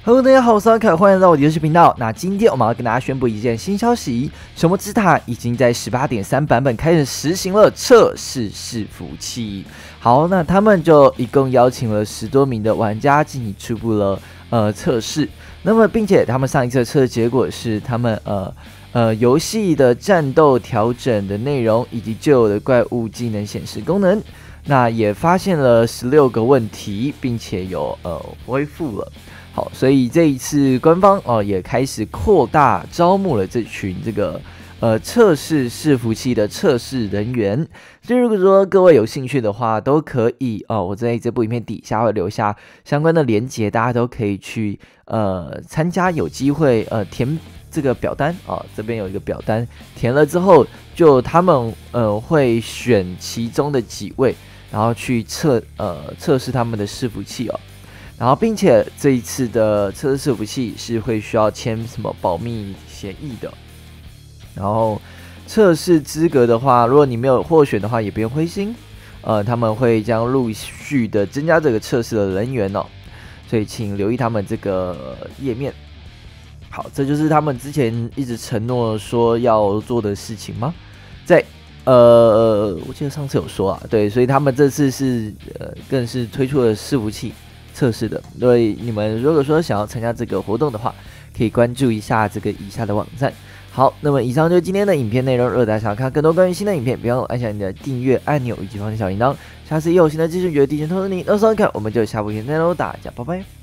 Hello， 大家好，我是阿凯，欢迎来到我的游戏频道。那今天我们要跟大家宣布一件新消息：神魔之塔已经在 18.3 版本开始实行了测试伺服器。好，那他们就一共邀请了10多名的玩家进行初步的测试。那么，并且他们上一次的测试结果是他们游戏的战斗调整的内容以及旧有的怪物技能显示功能。那也发现了16个问题，并且有恢复了。好，所以这一次官方也开始扩大招募了这群这个测试伺服器的测试人员。所以如果说各位有兴趣的话，都可以我在这部影片底下会留下相关的连结，大家都可以去参加，有机会填这个表单这边有一个表单，填了之后，就他们会选其中的几位，然后去测试他们的伺服器然后，并且这一次的测试伺服器是会需要签什么保密协议的。然后测试资格的话，如果你没有获选的话，也不用灰心，他们会将陆续的增加这个测试的人员所以请留意他们这个页面。好，这就是他们之前一直承诺说要做的事情吗？在我记得上次有说对，所以他们这次是更是推出了伺服器测试的。所以你们如果说想要参加这个活动的话，可以关注一下这个以下的网站。好，那么以上就是今天的影片内容。如果大家想要看更多关于新的影片，别忘了按下你的订阅按钮以及放下小铃铛。下次又有新的资讯，觉得提前通知你。那时候看，我们就下部影片再喽，大家拜拜。